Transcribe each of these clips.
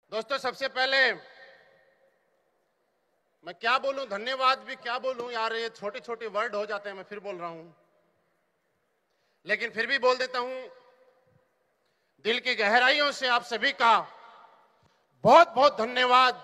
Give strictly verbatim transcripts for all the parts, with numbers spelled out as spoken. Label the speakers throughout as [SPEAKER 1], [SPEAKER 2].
[SPEAKER 1] दोस्तों, सबसे पहले मैं क्या बोलूं, धन्यवाद भी क्या बोलूं यार, ये छोटे छोटे वर्ड हो जाते हैं। मैं फिर बोल रहा हूं, लेकिन फिर भी बोल देता हूं। दिल की गहराइयों से आप सभी का बहुत बहुत धन्यवाद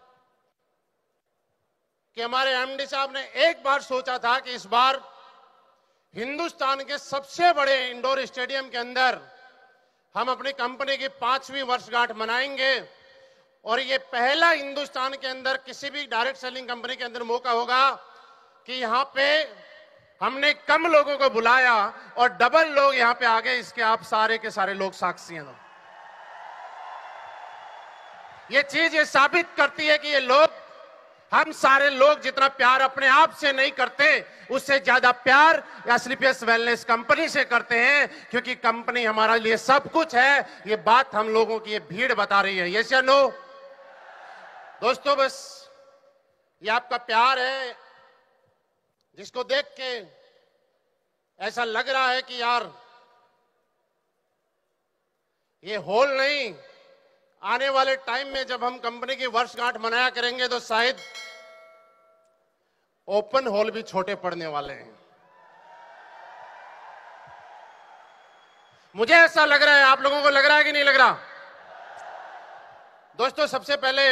[SPEAKER 1] कि हमारे एमडी साहब ने एक बार सोचा था कि इस बार हिंदुस्तान के सबसे बड़े इंडोर स्टेडियम के अंदर हम अपनी कंपनी की पांचवी वर्षगांठ मनाएंगे। और ये पहला हिंदुस्तान के अंदर किसी भी डायरेक्ट सेलिंग कंपनी के अंदर मौका होगा कि यहाँ पे हमने कम लोगों को बुलाया और डबल लोग यहाँ पे आ गए। इसके आप सारे के सारे लोग साक्षी हैं। ये चीज ये साबित करती है कि ये लोग, हम सारे लोग जितना प्यार अपने आप से नहीं करते, उससे ज्यादा प्यार एसलीपीएस वेलनेस कंपनी से करते हैं, क्योंकि कंपनी हमारे लिए सब कुछ है। ये बात हम लोगों की ये भीड़ बता रही है। यस या नो? दोस्तों, बस ये आपका प्यार है जिसको देख के ऐसा लग रहा है कि यार ये हॉल नहीं, आने वाले टाइम में जब हम कंपनी की वर्षगांठ मनाया करेंगे तो शायद ओपन हॉल भी छोटे पड़ने वाले हैं। मुझे ऐसा लग रहा है। आप लोगों को लग रहा है कि नहीं लग रहा? दोस्तों, सबसे पहले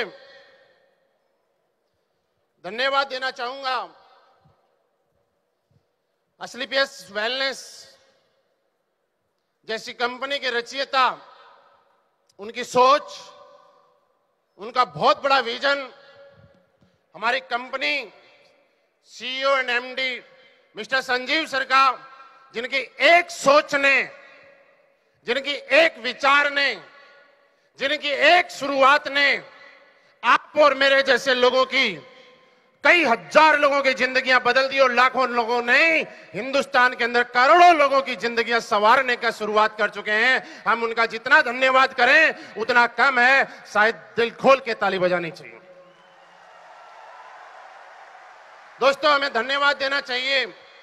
[SPEAKER 1] धन्यवाद देना चाहूंगा एसलीपीएस वेलनेस जैसी कंपनी के रचयिता, उनकी सोच, उनका बहुत बड़ा विजन, हमारी company CEO and MD mister Sanjeev sir का, जिनकी एक सोच ने, जिनकी एक विचार ने, जिनकी एक शुरुआत ने आप और मेरे जैसे लोगों की, कई हजार लोगों की जिंदगियां बदल दी और लाखों लोगों ने, हिंदुस्तान के अंदर करोड़ों लोगों की जिंदगियां संवारने का शुरुआत कर चुके हैं। हम उनका जितना धन्यवाद करें उतना कम है। शायद दिल खोल के ताली बजानी चाहिए। दोस्तों, हमें धन्यवाद देना चाहिए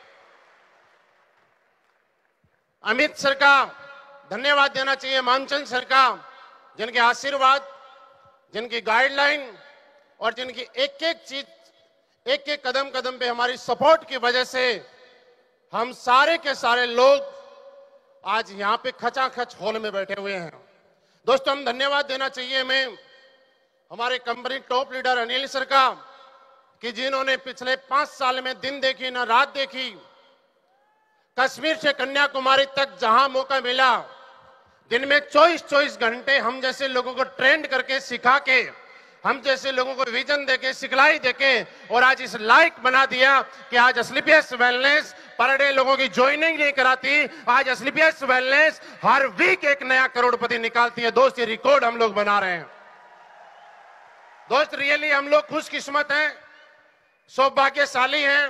[SPEAKER 1] अमित सर का, धन्यवाद देना चाहिए मानचंद सर का, जिनके आशीर्वाद, जिनकी गाइडलाइन और जिनकी एक एक चीज, एक एक कदम कदम पे हमारी सपोर्ट की वजह से हम सारे के सारे लोग आज यहाँ पे खचाखच हॉल में बैठे हुए हैं। दोस्तों, हम धन्यवाद देना चाहिए हमें हमारे company top leader Anil sir का, कि जिन्होंने पिछले पांच साल में दिन देखी ना रात देखी, कश्मीर से कन्याकुमारी तक जहां मौका मिला, दिन में चौबीस चौबीस घंटे हम जैसे लोगों को ट्रेंड करके, सिखा के, हम जैसे लोगों को विजन देके, सिखलाई देके, और आज इस लायक बना दिया कि आज एसलीपीएस वेलनेस पर डे लोगों की ज्वाइनिंग नहीं कराती। आज एसलीपीएस वेलनेस हर वीक एक नया करोड़पति निकालती है। दोस्त, ये रिकॉर्ड हम लोग बना रहे हैं। दोस्त, रियली हम लोग खुशकिस्मत हैं, सौभाग्यशाली हैं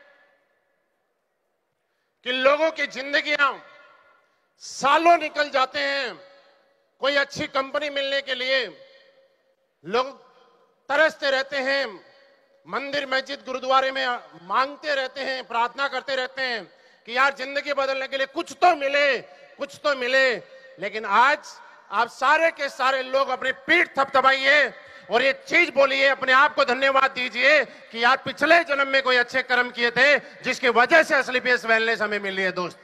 [SPEAKER 1] कि लोगों की जिंदगियां सालों निकल जाते हैं कोई अच्छी कंपनी मिलने के लिए। लोग तरसते रहते हैं, मंदिर मस्जिद गुरुद्वारे में मांगते रहते हैं, प्रार्थना करते रहते हैं कि यार जिंदगी बदलने के लिए कुछ तो मिले, कुछ तो मिले। लेकिन आज आप सारे के सारे लोग अपनी पीठ थपथपाइए और ये चीज बोलिए, अपने आप को धन्यवाद दीजिए कि यार पिछले जन्म में कोई अच्छे कर्म किए थे, जिसकी वजह से एसलीपीएस वेलनेस हमें मिली है। दोस्त,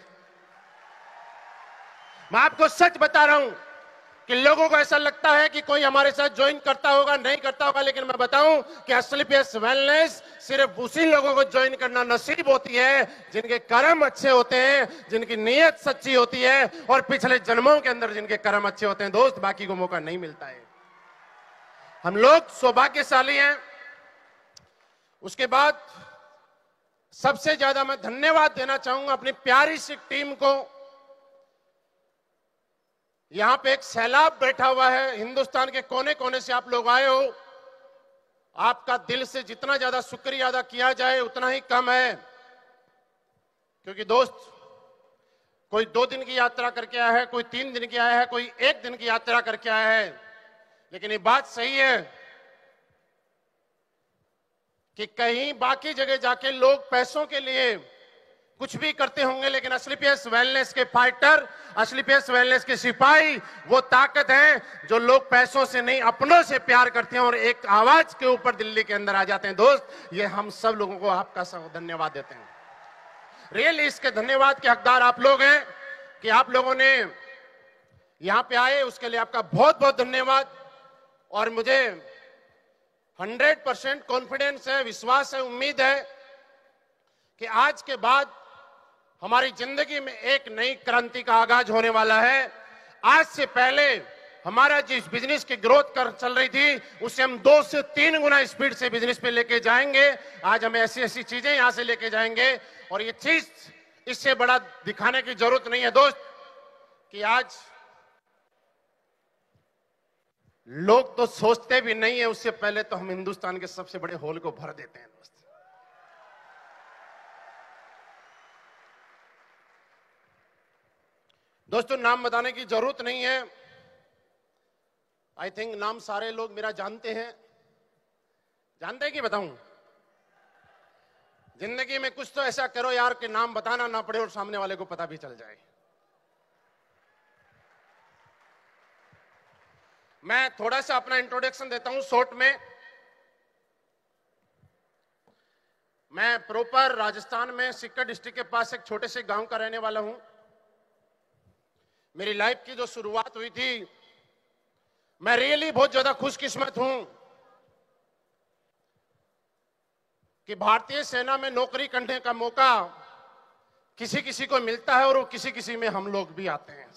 [SPEAKER 1] मैं आपको सच बता रहा हूं कि लोगों को ऐसा लगता है कि कोई हमारे साथ ज्वाइन करता होगा, नहीं करता होगा, लेकिन मैं बताऊं कि एसलीपीएस वेलनेस सिर्फ उसी लोगों को ज्वाइन करना नसीब होती है जिनके कर्म अच्छे होते हैं, जिनकी नीयत सच्ची होती है और पिछले जन्मों के अंदर जिनके कर्म अच्छे होते हैं। दोस्त, बाकी को मौका नहीं मिलता है। हम लोग सौभाग्यशाली हैं। उसके बाद सबसे ज्यादा मैं धन्यवाद देना चाहूंगा अपनी प्यारी सी टीम को। यहां पे एक सैलाब बैठा हुआ है, हिंदुस्तान के कोने कोने से आप लोग आए हो। आपका दिल से जितना ज्यादा शुक्रिया अदा किया जाए उतना ही कम है, क्योंकि दोस्त, कोई दो दिन की यात्रा करके आया है, कोई तीन दिन की आया है, कोई एक दिन की यात्रा करके आया है। लेकिन ये बात सही है कि कहीं बाकी जगह जाके लोग पैसों के लिए कुछ भी करते होंगे, लेकिन असलीपियस वेलनेस के फाइटर, असलीपियस वेलनेस के सिपाही वो ताकत है जो लोग पैसों से नहीं अपनों से प्यार करते हैं और एक आवाज के ऊपर दिल्ली के अंदर आ जाते हैं। दोस्त, ये हम सब लोगों को आपका सब धन्यवाद देते हैं। रियली इसके धन्यवाद के हकदार आप लोग हैं कि आप लोगों ने यहां पे आए, उसके लिए आपका बहुत बहुत धन्यवाद। और मुझे हंड्रेड परसेंट कॉन्फिडेंस है, विश्वास है, उम्मीद है कि आज के बाद हमारी जिंदगी में एक नई क्रांति का आगाज होने वाला है। आज से पहले हमारा जिस बिजनेस की ग्रोथ कर चल रही थी, उससे हम दो से तीन गुना स्पीड से बिजनेस पे लेके जाएंगे। आज हमें ऐसी ऐसी चीजें यहां से लेके जाएंगे और ये चीज, इससे बड़ा दिखाने की जरूरत नहीं है दोस्त कि आज लोग तो सोचते भी नहीं है, उससे पहले तो हम हिंदुस्तान के सबसे बड़े हॉल को भर देते हैं दोस्त। दोस्तों, नाम बताने की जरूरत नहीं है, आई थिंक नाम सारे लोग मेरा जानते हैं। जानते हैं कि बताऊं? जिंदगी में कुछ तो ऐसा करो यार कि नाम बताना ना पड़े और सामने वाले को पता भी चल जाए। मैं थोड़ा सा अपना इंट्रोडक्शन देता हूं शॉर्ट में। मैं प्रॉपर राजस्थान में सिक्कर डिस्ट्रिक्ट के पास एक छोटे से गांव का रहने वाला हूं। मेरी लाइफ की जो शुरुआत हुई थी, मैं रियली बहुत ज्यादा खुशकिस्मत हूं कि भारतीय सेना में नौकरी करने का मौका किसी किसी को मिलता है और वो किसी किसी में हम लोग भी आते हैं।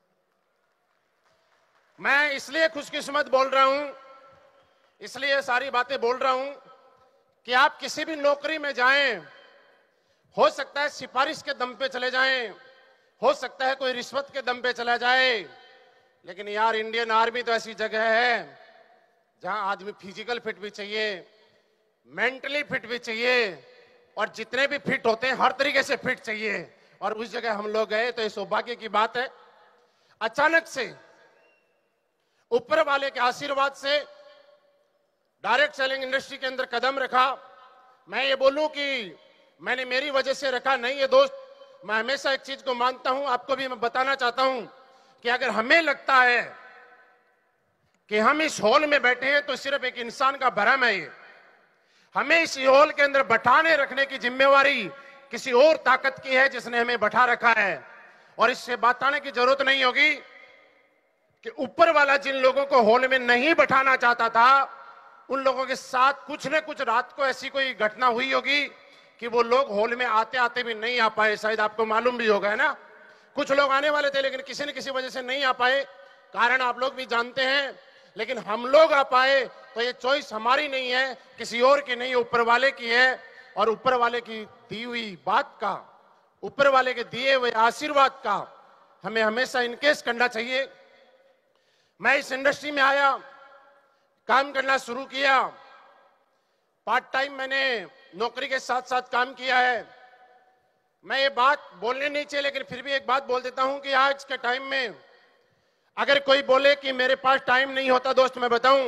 [SPEAKER 1] मैं इसलिए खुशकिस्मत बोल रहा हूं, इसलिए सारी बातें बोल रहा हूं कि आप किसी भी नौकरी में जाएं, हो सकता है सिफारिश के दम पे चले जाएं, हो सकता है कोई रिश्वत के दम पे चला जाए, लेकिन यार इंडियन आर्मी तो ऐसी जगह है जहां आदमी फिजिकल फिट भी चाहिए, मेंटली फिट भी चाहिए और जितने भी फिट होते हैं हर तरीके से फिट चाहिए। और उस जगह हम लोग गए तो ये सौभाग्य की बात है। अचानक से ऊपर वाले के आशीर्वाद से डायरेक्ट सेलिंग इंडस्ट्री के अंदर कदम रखा। मैं ये बोलूं कि मैंने मेरी वजह से रखा नहीं है दोस्त, मैं हमेशा एक चीज को मानता हूं, आपको भी मैं बताना चाहता हूं कि अगर हमें लगता है कि हम इस हॉल में बैठे हैं तो सिर्फ एक इंसान का भ्रम है। ये हमें इस हॉल के अंदर बैठाने रखने की जिम्मेवारी किसी और ताकत की है जिसने हमें बैठा रखा है। और इससे बताने की जरूरत नहीं होगी कि ऊपर वाला जिन लोगों को हॉल में नहीं बैठाना चाहता था, उन लोगों के साथ कुछ न कुछ रात को ऐसी कोई घटना हुई होगी कि वो लोग हॉल में आते आते भी नहीं आ पाए। शायद आपको मालूम भी होगा, है ना? कुछ लोग आने वाले थे लेकिन किसी न किसी वजह से नहीं आ पाए। कारण आप लोग भी जानते हैं, लेकिन हम लोग आ पाए तो ये चॉइस हमारी नहीं है, किसी और की नहीं, ऊपर वाले की है। और ऊपर वाले की दी हुई बात का, ऊपर वाले के दिए हुए आशीर्वाद का हमें हमेशा इनकेस करना चाहिए। मैं इस इंडस्ट्री में आया, काम करना शुरू किया, पार्ट टाइम मैंने नौकरी के साथ साथ काम किया है। मैं ये बात बोलने नहीं चाहिए लेकिन फिर भी एक बात बोल देता हूं कि आज के टाइम में अगर कोई बोले कि मेरे पास टाइम नहीं होता, दोस्त मैं बताऊं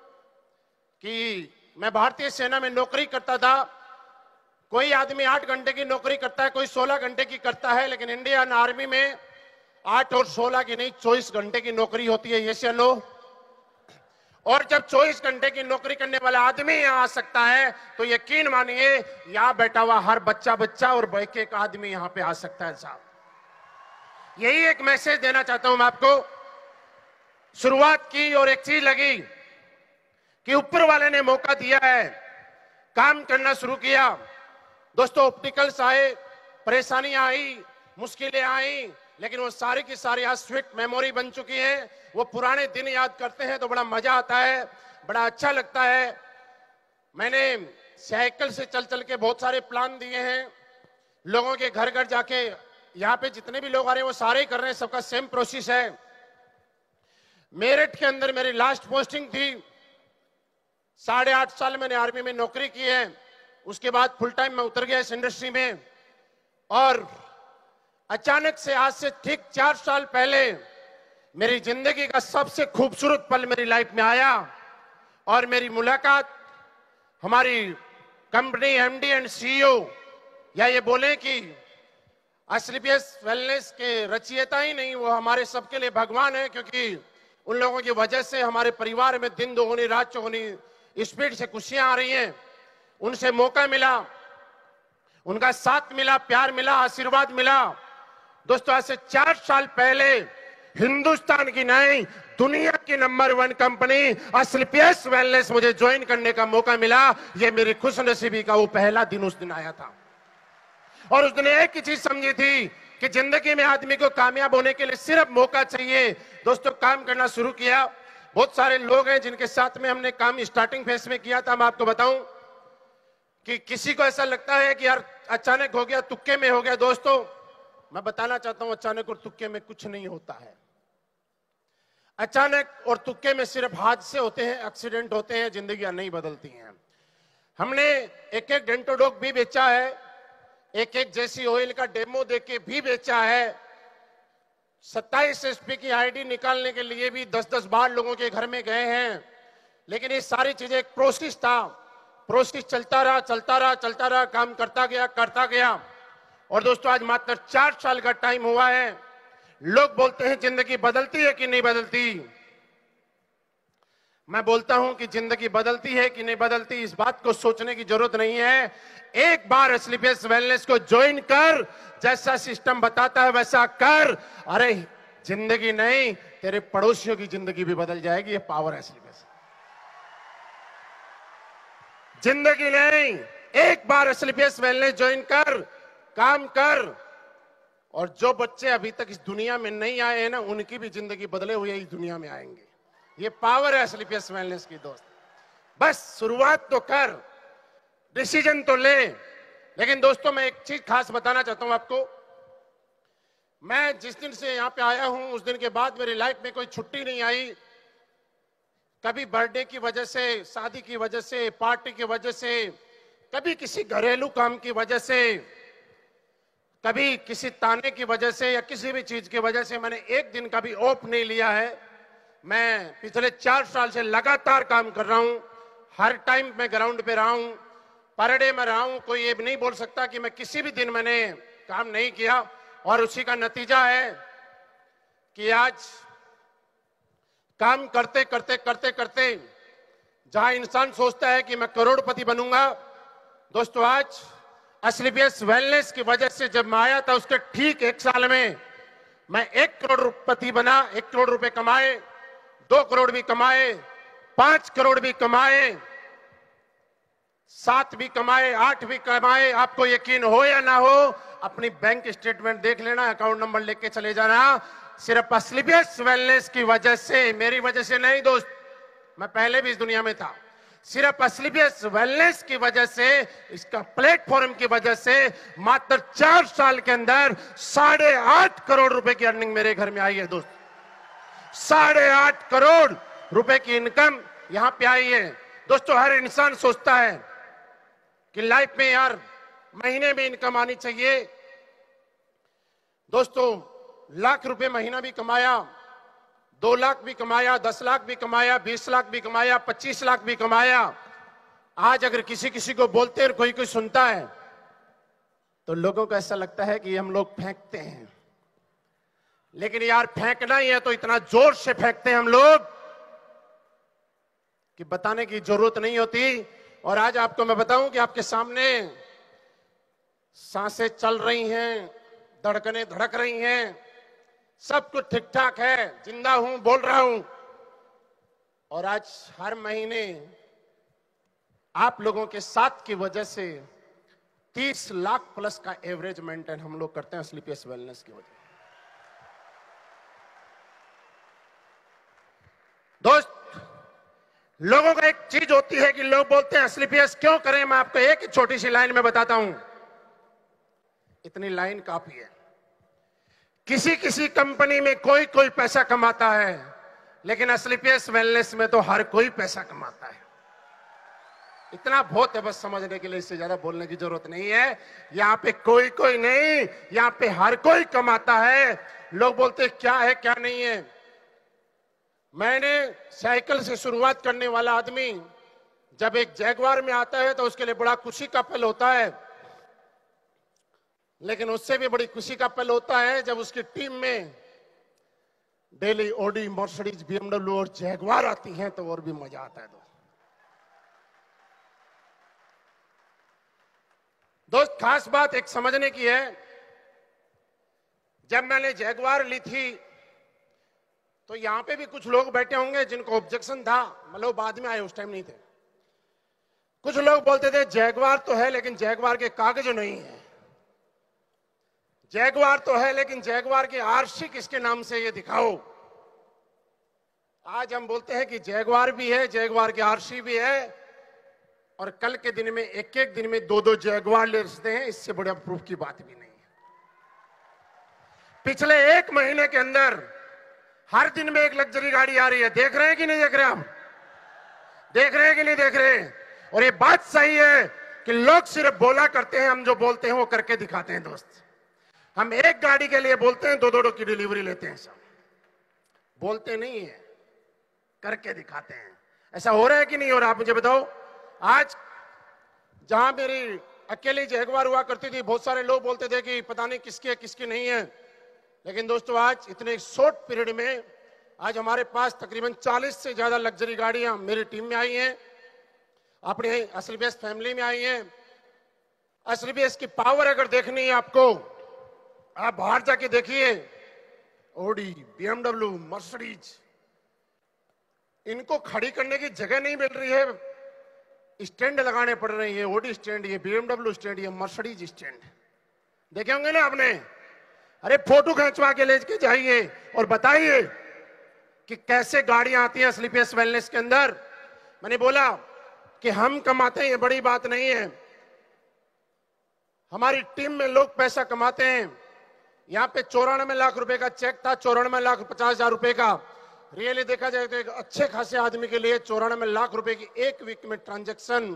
[SPEAKER 1] कि मैं भारतीय सेना में नौकरी करता था। कोई आदमी आठ घंटे की नौकरी करता है, कोई सोलह घंटे की करता है, लेकिन इंडियन आर्मी में आठ और सोलह की नहीं चौबीस घंटे की नौकरी होती है। ये से लो। और जब चौबीस घंटे की नौकरी करने वाला आदमी यहाँ आ सकता है तो यकीन मानिए यहाँ बैठा हुआ हर बच्चा बच्चा और एक एक आदमी यहाँ पे आ सकता है साहब। यही एक मैसेज देना चाहता हूं मैं आपको। शुरुआत की और एक चीज लगी कि ऊपर वाले ने मौका दिया है, काम करना शुरू किया। दोस्तों, ऑप्टिकल्स आए, परेशानियां आई, मुश्किलें आई, लेकिन वो सारी की सारी आज स्वीट मेमोरी बन चुकी है। वो पुराने दिन याद करते हैं तो बड़ा मजा आता है, बड़ा अच्छा लगता है। मैंने साइकिल से चल चल के बहुत सारे प्लान दिए हैं, लोगों के घर घर जाके। यहाँ पे जितने भी लोग आ रहे हैं वो सारे ही कर रहे हैं, सबका सेम प्रोसेस है। मेरठ के अंदर मेरी लास्ट पोस्टिंग थी, साढ़े आठ साल मैंने आर्मी में नौकरी की है। उसके बाद फुल टाइम मैं उतर गया इस इंडस्ट्री में। और अचानक से आज से ठीक चार साल पहले मेरी जिंदगी का सबसे खूबसूरत पल मेरी लाइफ में आया और मेरी मुलाकात हमारी कंपनी एमडी एंड सीईओ, या ये बोले कि एसलीपीएस वेलनेस के रचयिता ही नहीं, वो हमारे सबके लिए भगवान है, क्योंकि उन लोगों की वजह से हमारे परिवार में दिन दोगुनी रात चौगुनी स्पीड से खुशियां आ रही हैं। उनसे मौका मिला, उनका साथ मिला, प्यार मिला, आशीर्वाद मिला। दोस्तों, आज से चार साल पहले हिंदुस्तान की नहीं, दुनिया की number one company Asclepius wellness मुझे ज्वाइन करने का मौका मिला। ये मेरी खुशनसीबी का वो पहला दिन उस दिन आया था। और उस दिन एक ही चीज समझी थी कि जिंदगी में आदमी को कामयाब होने के लिए सिर्फ मौका चाहिए। दोस्तों, काम करना शुरू किया। बहुत सारे लोग हैं जिनके साथ में हमने काम स्टार्टिंग फेज में किया था। मैं आपको बताऊं कि किसी को ऐसा लगता है कि यार अचानक हो गया, तुक्के में हो गया। दोस्तों, मैं बताना चाहता हूं, अचानक और तुक्के में कुछ नहीं होता है। अचानक और तुक्के में सिर्फ हादसे होते हैं, एक्सीडेंट होते हैं, जिंदगियां नहीं बदलती हैं। हमने एक एक डेंटोडोक भी बेचा है, एक एक जेसी ऑयल का डेमो देके भी बेचा है। सत्ताईस एसपी की आईडी निकालने के लिए भी दस दस बार लोगों के घर में गए हैं। लेकिन ये सारी चीजें एक प्रोसेस था, प्रोसेस चलता रहा चलता रहा चलता रहा, काम करता गया करता गया। और दोस्तों, आज मात्र चार साल का टाइम हुआ है। लोग बोलते हैं जिंदगी बदलती है कि नहीं बदलती। मैं बोलता हूं कि जिंदगी बदलती है कि नहीं बदलती, इस बात को सोचने की जरूरत नहीं है। एक बार एसलीपीएस वेलनेस को ज्वाइन कर, जैसा सिस्टम बताता है वैसा कर। अरे जिंदगी नहीं, तेरे पड़ोसियों की जिंदगी भी बदल जाएगी। ये पावर है एसलीपीएस। जिंदगी नहीं, एक बार एसलीपीएस वेलनेस ज्वाइन कर, काम कर। और जो बच्चे अभी तक इस दुनिया में नहीं आए हैं ना, उनकी भी जिंदगी बदले हुए इस दुनिया में आएंगे। ये पावर है एसलीपीएस वेलनेस की। दोस्त, बस शुरुआत तो कर, डिसीजन तो ले। लेकिन दोस्तों, मैं एक चीज खास बताना चाहता हूं आपको। मैं जिस दिन से यहां पे आया हूं, उस दिन के बाद मेरी लाइफ में कोई छुट्टी नहीं आई। कभी बर्थडे की वजह से, शादी की वजह से, पार्टी की वजह से, कभी किसी घरेलू काम की वजह से, कभी किसी ताने की वजह से, या किसी भी चीज की वजह से मैंने एक दिन का भी ऑफ नहीं लिया है। मैं पिछले चार साल से लगातार काम कर रहा हूं। हर टाइम मैं ग्राउंड पे रहा हूं, पर डे में रहा हूं। कोई ये नहीं बोल सकता कि मैं किसी भी दिन मैंने काम नहीं किया। और उसी का नतीजा है कि आज काम करते करते करते करते जहां इंसान सोचता है कि मैं करोड़पति बनूंगा, दोस्तों आज एसलीपीएस वेलनेस की वजह से जब मैं आया था, उसके ठीक एक साल में मैं एक करोड़पति बना। एक करोड़ रुपए कमाए, दो करोड़ भी कमाए, पांच करोड़ भी कमाए, सात भी कमाए, आठ भी कमाए। आपको यकीन हो या ना हो, अपनी बैंक स्टेटमेंट देख लेना, अकाउंट नंबर लेके चले जाना। सिर्फ एसलीपीएस वेलनेस की वजह से, मेरी वजह से नहीं दोस्त, मैं पहले भी इस दुनिया में था। सिर्फ एसलीपीएस वेलनेस की वजह से, इसका प्लेटफॉर्म की वजह से मात्र चार साल के अंदर साढ़े आठ करोड़ रुपए की अर्निंग मेरे घर में आई है दोस्त। साढ़े आठ करोड़ रुपए की इनकम यहां पे आई है। दोस्तों, हर इंसान सोचता है कि लाइफ में यार महीने में इनकम आनी चाहिए। दोस्तों, लाख रुपए महीना भी कमाया, दो लाख भी कमाया, दस लाख भी कमाया, बीस लाख भी कमाया, पच्चीस लाख भी कमाया। आज अगर किसी किसी को बोलते हैं, कोई कोई सुनता है, तो लोगों को ऐसा लगता है कि हम लोग फेंकते हैं। लेकिन यार, फेंकना ही है तो इतना जोर से फेंकते हैं हम लोग कि बताने की जरूरत नहीं होती। और आज आपको मैं बताऊं कि आपके सामने सांसें चल रही हैं, धड़कनें धड़क रही हैं, सब कुछ ठीक ठाक है, जिंदा हूं, बोल रहा हूं। और आज हर महीने आप लोगों के साथ की वजह से तीस लाख प्लस का एवरेज मेंटेन हम लोग करते हैं एसलीपीएस वेलनेस की वजह। दोस्त, लोगों का एक चीज होती है कि लोग बोलते हैं एसलीपीएस क्यों करें। मैं आपको एक छोटी सी लाइन में बताता हूं, इतनी लाइन काफी है। किसी किसी कंपनी में कोई कोई पैसा कमाता है, लेकिन एसलीपीएस वेलनेस में तो हर कोई पैसा कमाता है। इतना बहुत है बस समझने के लिए, इससे ज्यादा बोलने की जरूरत नहीं है। यहाँ पे कोई कोई नहीं, यहाँ पे हर कोई कमाता है। लोग बोलते क्या है क्या नहीं है। मैंने साइकिल से शुरुआत करने वाला आदमी जब एक जैगवार में आता है तो उसके लिए बड़ा खुशी का पल होता है। लेकिन उससे भी बड़ी खुशी का पल होता है जब उसकी टीम में डेली ओडी, मर्सिडीज, बीएमडब्ल्यू और जैगवार आती हैं, तो और भी मजा आता है दोस्त। दोस्त खास बात एक समझने की है, जब मैंने जैगवार ली थी तो यहां पे भी कुछ लोग बैठे होंगे जिनको ऑब्जेक्शन था, मतलब बाद में आए, उस टाइम नहीं थे। कुछ लोग बोलते थे जैगवार तो है लेकिन जैगवार के कागज नहीं है, जैगवार तो है लेकिन जैगवार की आरसी किसके नाम से ये दिखाओ। आज हम बोलते हैं कि जैगवार भी है, जैगवार की आरसी भी है, और कल के दिन में एक एक दिन में दो दो जैगवार ले सकते हैं, इससे बड़ा प्रूफ की बात भी नहीं है। पिछले एक महीने के अंदर हर दिन में एक लग्जरी गाड़ी आ रही है, देख रहे हैं कि नहीं देख रहे? हम देख रहे हैं कि नहीं देख रहे? और ये बात सही है कि लोग सिर्फ बोला करते हैं, हम जो बोलते हैं वो करके दिखाते हैं दोस्त। हम एक गाड़ी के लिए बोलते हैं, दो दो की डिलीवरी लेते हैं, सब बोलते नहीं है, करके दिखाते हैं। ऐसा हो रहा है कि नहीं हो रहा? आप मुझे बताओ। आज जहां मेरी अकेली जैगवार हुआ करती थी, बहुत सारे लोग बोलते थे कि पता नहीं किसकी है किसकी नहीं है, लेकिन दोस्तों आज इतने शॉर्ट पीरियड में आज हमारे पास तकरीबन चालीस से ज्यादा लग्जरी गाड़ियां मेरी टीम में आई हैं, अपने एसएलबीएस फैमिली में आई हैं। एसएलबीएस की पावर अगर देखनी है आपको, आप बाहर जाके देखिए, ओडी, बीएमडब्ल्यू, मर्सिडीज, इनको खड़ी करने की जगह नहीं मिल रही है, स्टैंड लगाने पड़ रहे हैं। ओडी स्टैंड, ये बीएमडब्ल्यू स्टैंड, ये मर्सिडीज स्टैंड, देखे होंगे ना आपने। अरे फोटो खींचवा के लेके जाइए और बताइए कि कैसे गाड़ियां आती हैं एसएलबीएस वेलनेस के अंदर। मैंने बोला कि हम कमाते हैं, ये बड़ी बात नहीं है, हमारी टीम में लोग पैसा कमाते हैं। यहां पे चौरानवे लाख रुपए का चेक था, चौरानवे लाख पचास हजार रुपए का। रियली देखा जाए तो एक अच्छे खासे आदमी के लिए चौरानवे लाख रुपए की एक वीक में ट्रांजैक्शन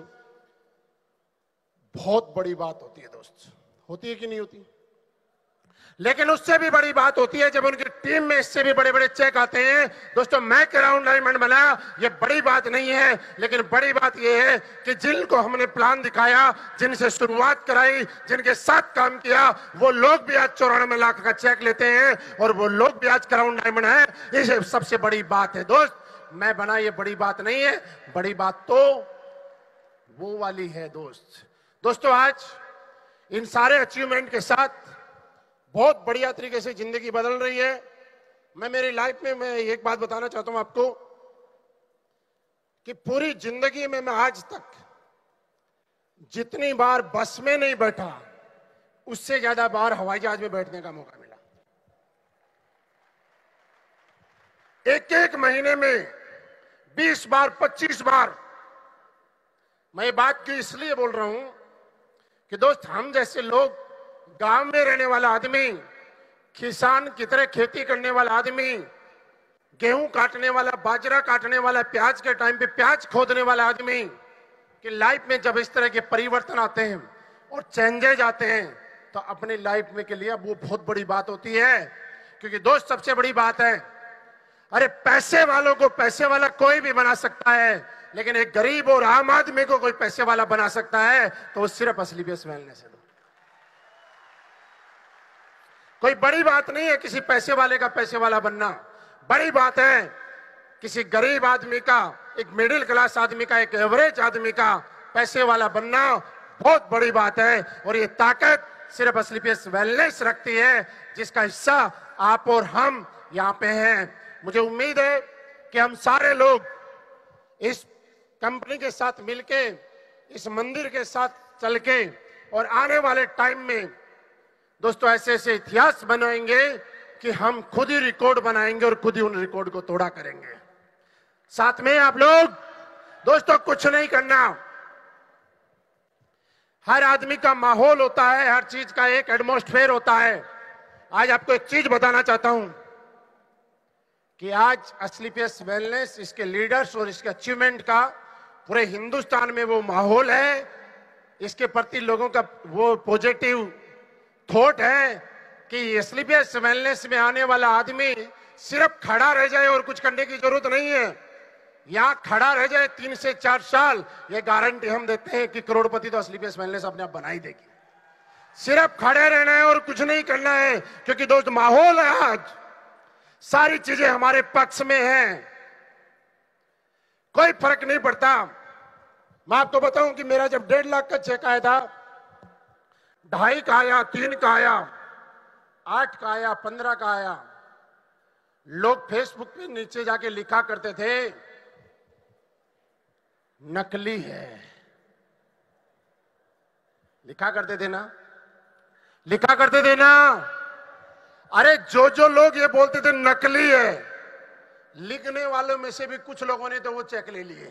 [SPEAKER 1] बहुत बड़ी बात होती है दोस्त। होती है कि नहीं होती? लेकिन उससे भी बड़ी बात होती है जब उनकी टीम में इससे भी बड़े बड़े चेक आते हैं। दोस्तों, मैं क्राउन डायमंड बना, ये बड़ी बात नहीं है, लेकिन बड़ी बात ये है कि जिनको हमने प्लान दिखाया, जिनसे शुरुआत कराई, जिनके साथ काम किया, वो लोग भी आज चौरानवे लाख का चेक लेते हैं और वो लोग भी आज क्राउन डायमंड है। ये सबसे बड़ी बात है दोस्त। मैं बना, ये बड़ी बात नहीं है, बड़ी बात तो वो वाली है दोस्त। दोस्तों, आज इन सारे अचीवमेंट के साथ बहुत बढ़िया तरीके से जिंदगी बदल रही है। मैं मेरी लाइफ में मैं एक बात बताना चाहता हूं आपको कि पूरी जिंदगी में मैं आज तक जितनी बार बस में नहीं बैठा, उससे ज्यादा बार हवाई जहाज में बैठने का मौका मिला। एक एक महीने में बीस बार, पच्चीस बार। मैं ये बात की इसलिए बोल रहा हूं कि दोस्त, हम जैसे लोग, गांव में रहने वाला आदमी, किसान की तरह खेती करने वाला आदमी, गेहूं काटने वाला, बाजरा काटने वाला, प्याज के टाइम पे प्याज खोदने वाला आदमी कि लाइफ में जब इस तरह के परिवर्तन आते हैं और चेंजेज आते हैं, तो अपनी लाइफ में के लिए वो बहुत बड़ी बात होती है। क्योंकि दोस्त, सबसे बड़ी बात है, अरे पैसे वालों को पैसे वाला कोई भी बना सकता है, लेकिन एक गरीब और आम आदमी को कोई पैसे वाला बना सकता है तो वो सिर्फ एसएलबीएस वेलनेस है। कोई बड़ी बात नहीं है किसी पैसे वाले का पैसे वाला बनना, बड़ी बात है किसी गरीब आदमी का, एक मिडिल क्लास आदमी का, एक एवरेज आदमी का पैसे वाला बनना बहुत बड़ी बात है। और ये ताकत सिर्फ एसएलबीएस वेलनेस रखती है, जिसका हिस्सा आप और हम यहाँ पे हैं। मुझे उम्मीद है कि हम सारे लोग इस कंपनी के साथ मिलके, इस मंदिर के साथ चल के, और आने वाले टाइम में दोस्तों ऐसे ऐसे इतिहास बनाएंगे कि हम खुद ही रिकॉर्ड बनाएंगे और खुद ही उन रिकॉर्ड को तोड़ा करेंगे। साथ में आप लोग दोस्तों कुछ नहीं करना, हर आदमी का माहौल होता है, हर चीज का एक एटमॉस्फेयर होता है। आज आपको एक चीज बताना चाहता हूं कि आज एसएलबीएस वेलनेस, इसके लीडर्स और इसके अचीवमेंट का पूरे हिंदुस्तान में वो माहौल है, इसके प्रति लोगों का वो पॉजिटिव थॉट है कि एसएलबीएस वेलनेस में आने वाला आदमी सिर्फ खड़ा रह जाए और कुछ करने की जरूरत नहीं है। यहां खड़ा रह जाए तीन से चार साल, ये गारंटी हम देते हैं कि करोड़पति तो एसएलबीएस वेलनेस अपने आप बनाई देगी। सिर्फ खड़े रहना है और कुछ नहीं करना है, क्योंकि दोस्त माहौल है आज, सारी चीजें हमारे पक्ष में हैं, कोई फर्क नहीं पड़ता। मैं आपको बताऊं कि मेरा जब डेढ़ लाख का चेक आया था, ढाई का आया, तीन का आया, आठ का आया, पंद्रह का आया, लोग फेसबुक पे नीचे जाके लिखा करते थे नकली है, लिखा करते थे ना, लिखा करते थे ना। अरे जो जो लोग ये बोलते थे नकली है, लिखने वालों में से भी कुछ लोगों ने तो वो चेक ले लिए।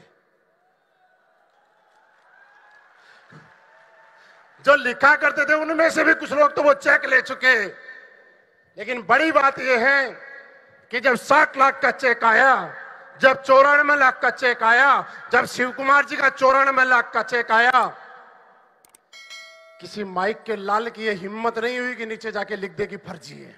[SPEAKER 1] जो लिखा करते थे उनमें से भी कुछ लोग तो वो चेक ले चुके। लेकिन बड़ी बात यह है कि जब साठ लाख का चेक आया, जब चौरानवे लाख का चेक आया, जब शिव कुमार जी का चौरानवे लाख का चेक आया, किसी माइक के लाल की यह हिम्मत नहीं हुई कि नीचे जाके लिख दे कि फर्जी है।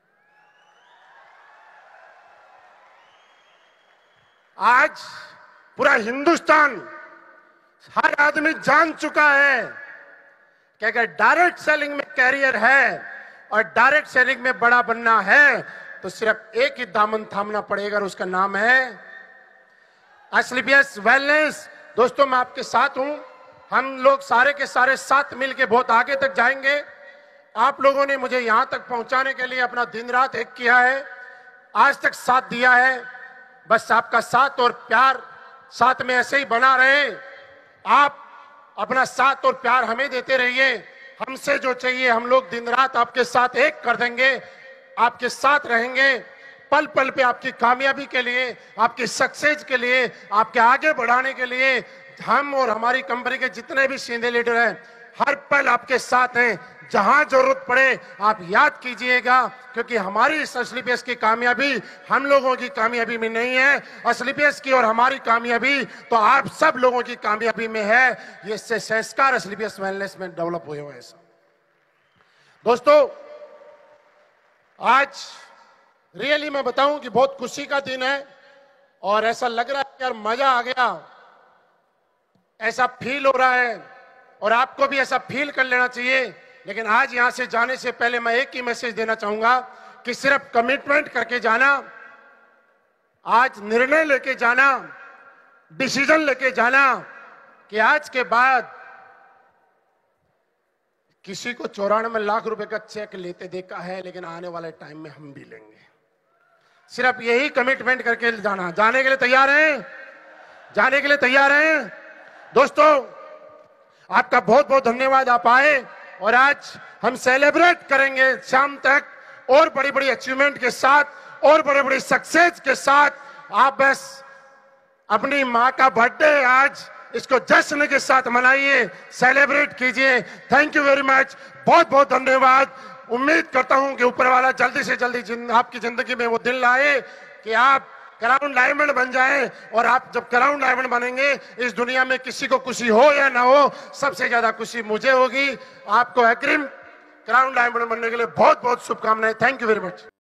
[SPEAKER 1] आज पूरा हिंदुस्तान, हर आदमी जान चुका है कि अगर डायरेक्ट सेलिंग में कैरियर है और डायरेक्ट सेलिंग में बड़ा बनना है तो सिर्फ एक ही दामन थामना पड़ेगा और उसका नाम है एसलीपीएस वेलनेस। दोस्तों, मैं आपके साथ हूं, हम लोग सारे के सारे साथ मिलके बहुत आगे तक जाएंगे। आप लोगों ने मुझे यहां तक पहुंचाने के लिए अपना दिन रात एक किया है, आज तक साथ दिया है। बस आपका साथ और प्यार साथ में ऐसे ही बना रहे। आप अपना साथ और प्यार हमें देते रहिए। हमसे जो चाहिए हम लोग दिन रात आपके साथ एक कर देंगे, आपके साथ रहेंगे पल पल पे, आपकी कामयाबी के लिए, आपकी सक्सेस के लिए, आपके आगे बढ़ाने के लिए। हम और हमारी कंपनी के जितने भी सीनियर लीडर हैं, हर पल आपके साथ हैं। जहां जरूरत पड़े आप याद कीजिएगा, क्योंकि हमारी इस एसलीपीएस की कामयाबी हम लोगों की कामयाबी में नहीं है, एसलीपीएस की और हमारी कामयाबी तो आप सब लोगों की कामयाबी में है। ये संस्कार एसलीपीएस वेलनेस में डेवलप हुए हुए हैं। दोस्तों, आज रियली मैं बताऊं कि बहुत खुशी का दिन है और ऐसा लग रहा है यार मजा आ गया, ऐसा फील हो रहा है और आपको भी ऐसा फील कर लेना चाहिए। लेकिन आज यहां से जाने से पहले मैं एक ही मैसेज देना चाहूंगा कि सिर्फ कमिटमेंट करके जाना, आज निर्णय लेके जाना, डिसीजन लेके जाना कि आज के बाद किसी को चौरानवे लाख रुपए का चेक लेते देखा है, लेकिन आने वाले टाइम में हम भी लेंगे। सिर्फ यही कमिटमेंट करके जाना। जाने के लिए तैयार हैं? जाने के लिए तैयार हैं? दोस्तों, आपका बहुत बहुत धन्यवाद, आप आए और आज हम सेलिब्रेट करेंगे शाम तक और बड़ी बड़ी अचीवमेंट के साथ और बड़ी बड़ी सक्सेस के साथ। आप बस अपनी माँ का बर्थडे आज इसको जश्न के साथ मनाइए, सेलिब्रेट कीजिए। थैंक यू वेरी मच, बहुत बहुत धन्यवाद। उम्मीद करता हूं कि ऊपर वाला जल्दी से जल्दी जिन, आपकी जिंदगी में वो दिन लाए कि आप क्राउन डायमंड बन जाएं। और आप जब क्राउन डायमंड बनेंगे, इस दुनिया में किसी को खुशी हो या ना हो, सबसे ज्यादा खुशी मुझे होगी। आपको अग्रिम क्राउन डायमंड बनने के लिए बहुत बहुत शुभकामनाएं। Thank you very much.